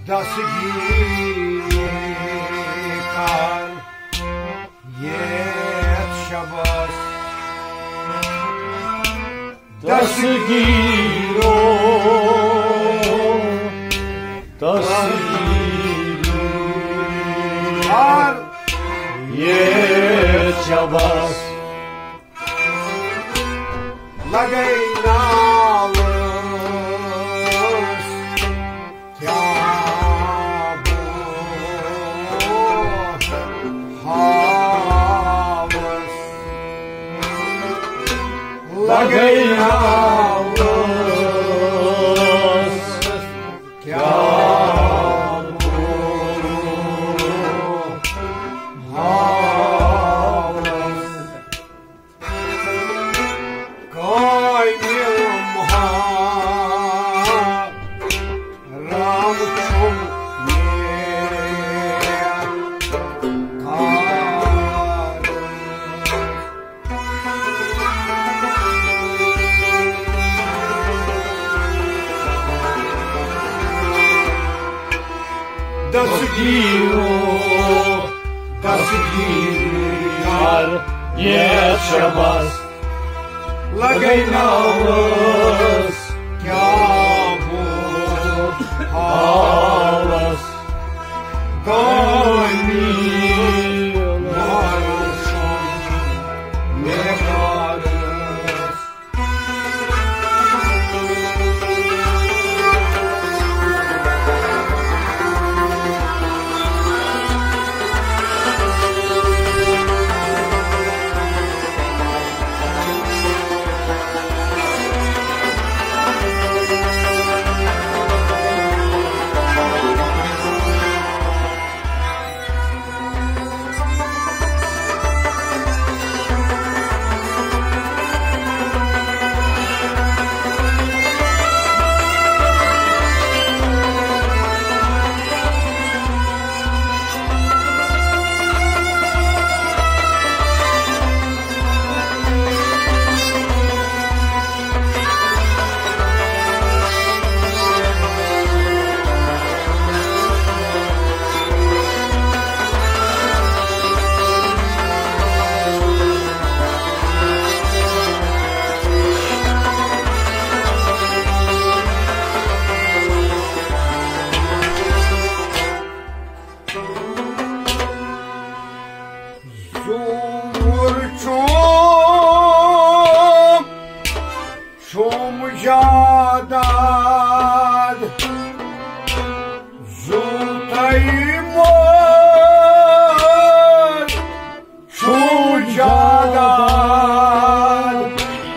Dasgikar Yet Shabbos Dasgiro Ar Yet Shabbos Lagay Nalus Tyabu Havas Lagay Nalus Tyabu Havas Koy Milmha Ram Chum Dasgiro Yet Shabbos Lagay Nalus Tyabu Havas Koy Milmha Nevadas Chum Jadad Zultaimon Chum Jadad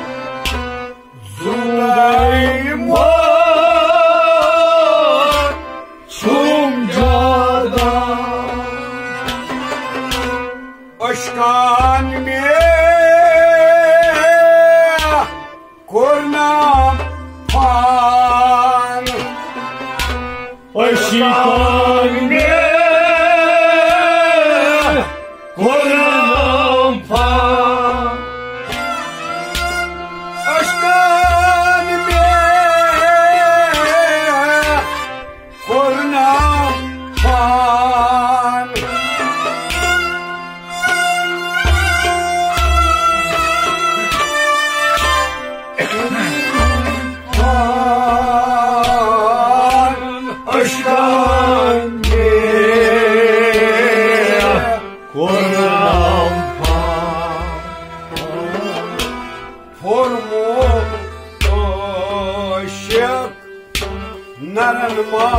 Zultaimon Chum Jadad Aşkan me Kurnam pan Aşkan me Kurnam pan Aşkan me Kurnam pan Aşkan me Kurnam pan Formu Oşak Naranma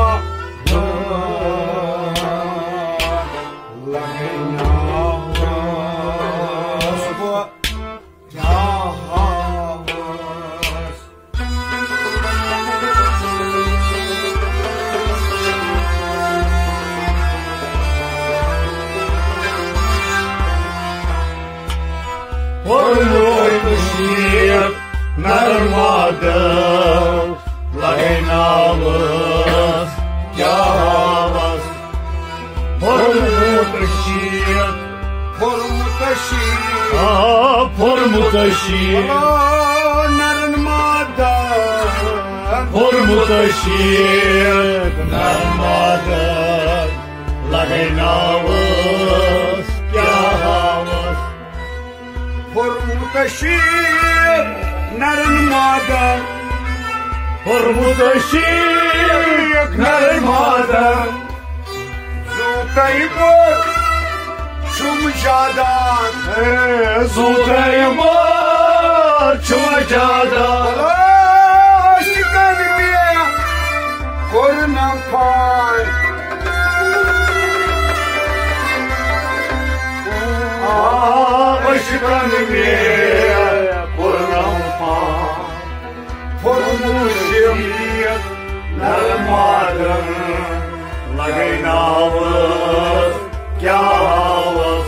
Lagayna Vasbo Yahavas Pornoymuş narmadım Lagaynalıs Yavas Pormutaşir Pormutaşir Pormutaşir Narmadan Hormutashir Narmadan Lagainavas Kyavas Hormutashir Narmadan Hormutashir Narmadan Zutaybur Shumjadan Zutaymar Chumajadan Aşkın bir Korunam pan Aşkın bir Kurnampar Hormutashir Narmadan Lagainavas Kyavas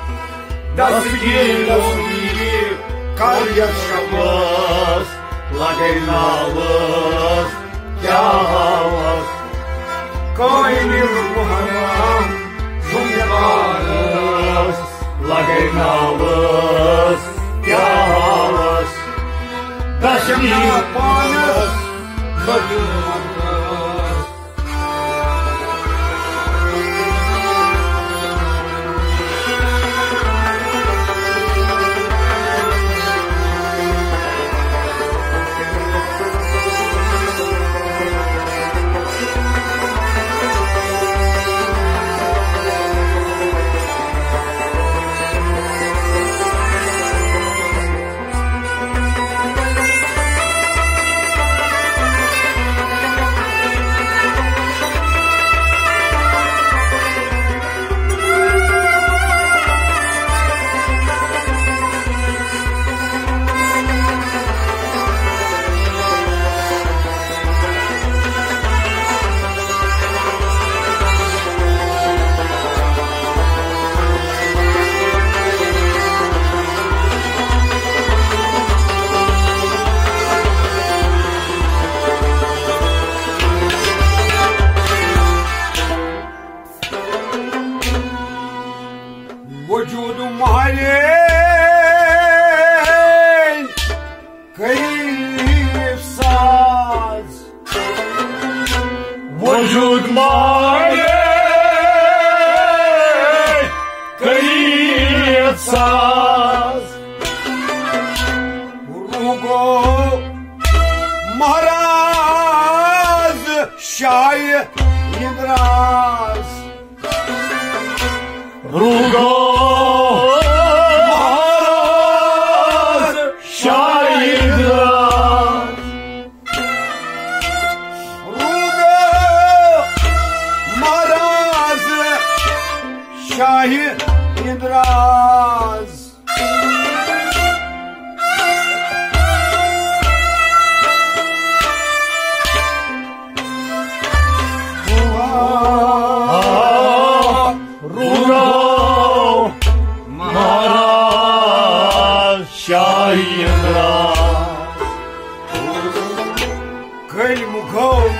Dasgir Kar yaşamaz Lagainavas Kyavas Kainir muharam Shumjadan Lagainavas Kyavas Dasgir panas Kadınlar وجودum halin kayıp saz Vücud mâle Kayıt saz Rugo maraz şay yedraz Rugo Maharaz Şahidraz Rugo maraz şay yedraz Rugo Maharaz Şahidraz Кельмуков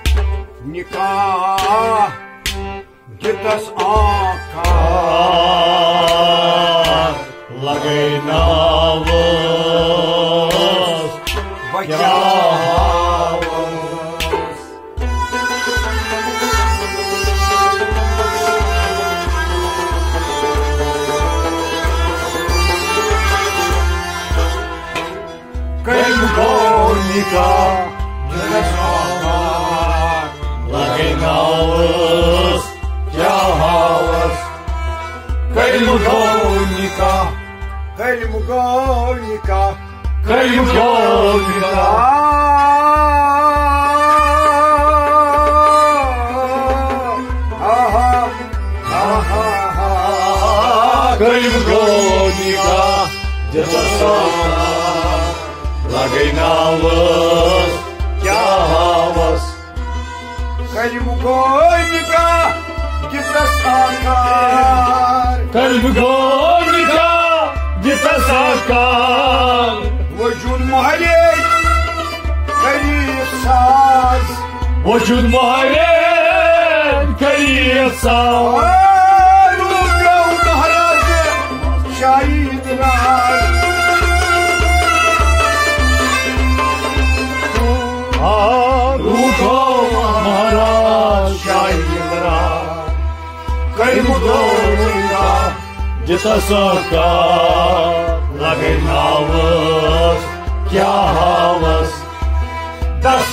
никак где-то с ака Lagainavas Вакявас Кельмуков никак где-то с ака Lagainavas Kyavas Кельмуговника Кельмуговника Кельмуговника Кельмуговника где-то сама Lagainavas Kyavas Кельмуговника где-то сакар Кельмуговника где-то сакар وجود مهلك قريب ساز Vücud mâlen Kayıt saz Ruga maharazı şahitler Raudonīgā ģita saka, lagai navas, kjavas, das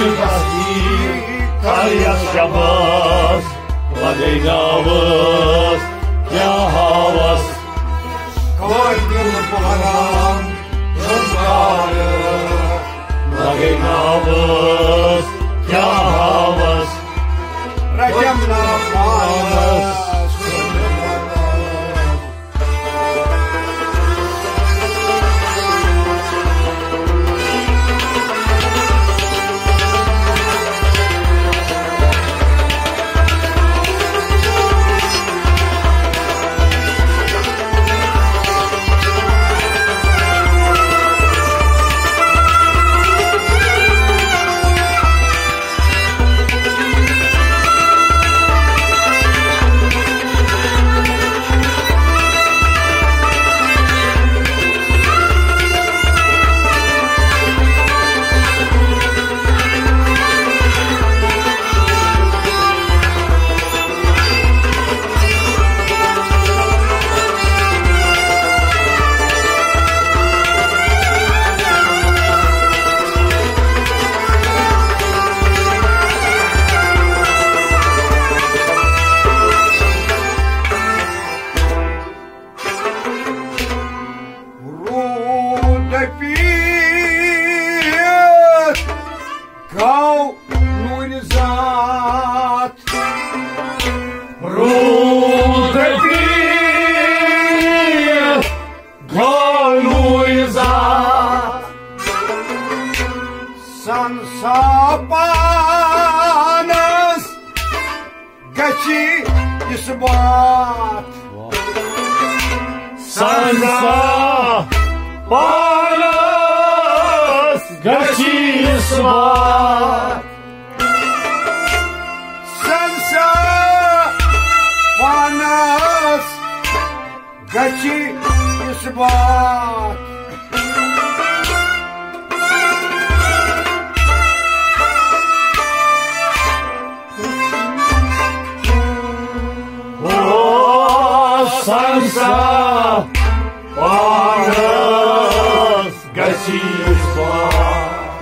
karjas šabas, lagai navas, kjavas, Koydum param rüzgarı lagai navas, kjavas, Racemla paras Sapanas gachi isbat Sansa panas gachi isbat Sansa panas gachi isbat Sansa panas gachi isbat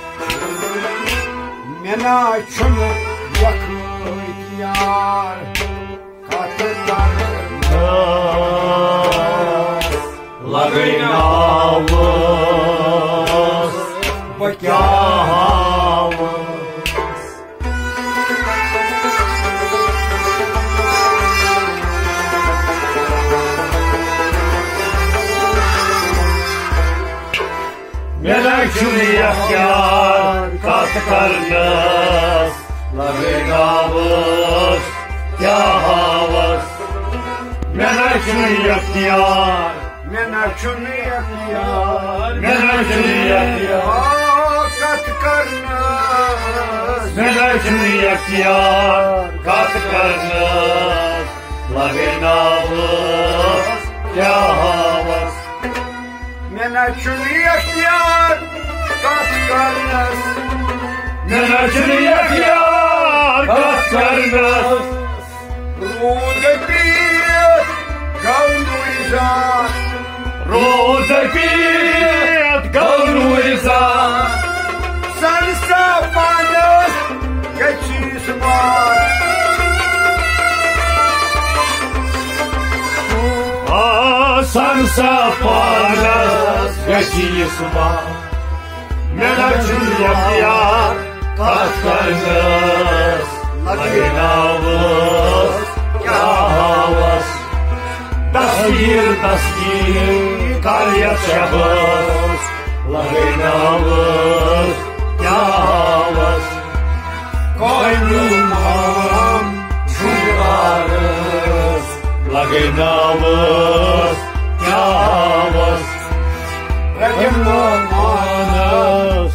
Mena çunu yakıt yar katılar lagai navas, kjavas Melekçuni yakyar katkarnas lagai navas, kjavas Melekçuni yakyar Mena çunu yakıt Melekçuni yakyar katkarnas Melekçuni yakyar katkarnas lagai navas, kjavas Mena çunu yakıt katkarnas Melekçuni yakyar katkarnas Rude bir gavluizat Rozepit galruiza Sansa panas gachi isbat Sansa panas gachi isbat Melekçuni yakyar katkarnas lagai navas, kjavas Das gir karjas šabas lagai navas, kjavas Koydum param Žugaras lagai navas, kjavas Racemla panas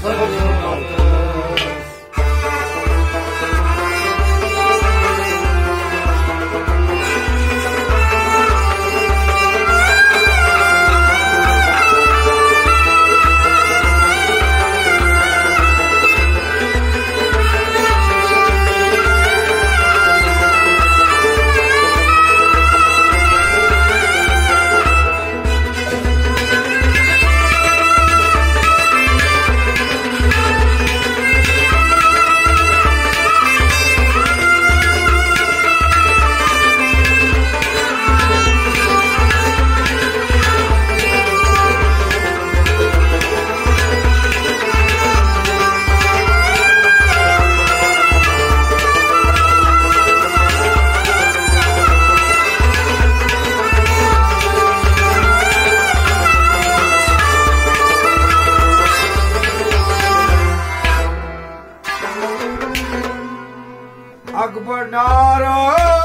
Akbarnara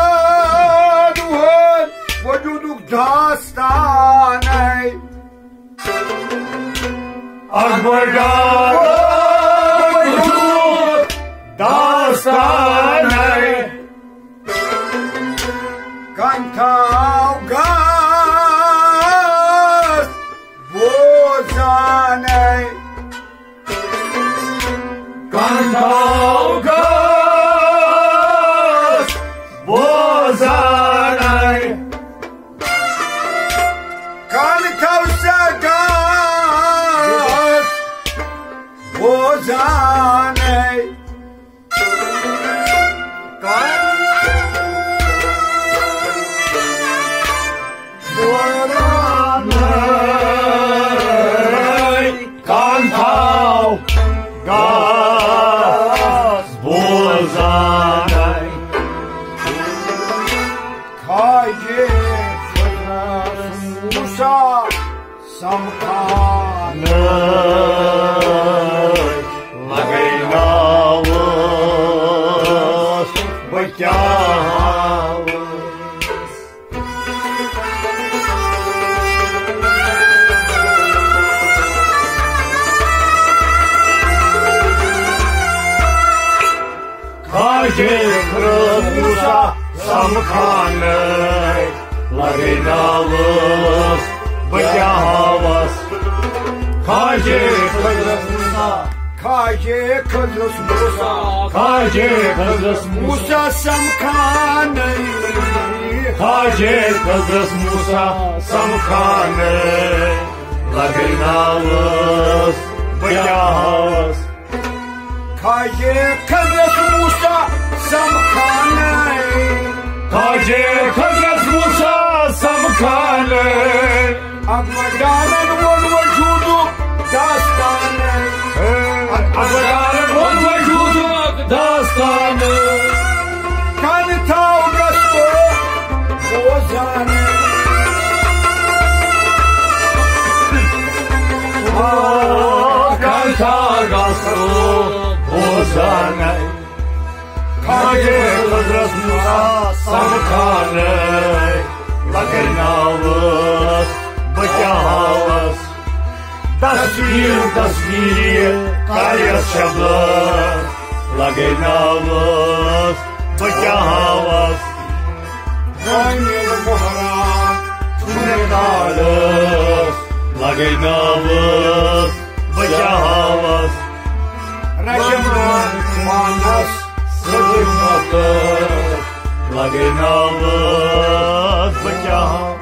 duhan vücuduk dastanay Akbarnara vücuduk dastanay Kantav gaz bozanay Kantav gaz bozanay Kantav gaz bozanay Kantav gaz bozanay Kayı Musa Samkhanı Lagaynavus Bıçavus Kayı Musa Samkhanı Lagaynavus Bıçavus Kayı Musa Kayı Kıbrıs Musa Kayı Kıbrıs Musa Musa Samkhanı Kayı Kıbrıs Musa Samkhanı Lagaynavus Bıçavus Kayı Kıbrıs Musa Samkhanı Kayı Kıbrıs Musa Samkhanı Akbarnara'nın vücudu dastanı Akbarnara'nın vücudu dastanı Kantav gaz bozanay Kantav gaz bozanay Kayı Kıbrıs Musa Samkhanı Lagaynavus Bıçavus Dasvir Kayas Şabır Lagaynavus Bıçavus Kaynil Muharram Tunenalus Lagaynavus Bıçavus Rajamran Manas Sıdırmatır Lagaynavus Bıçavus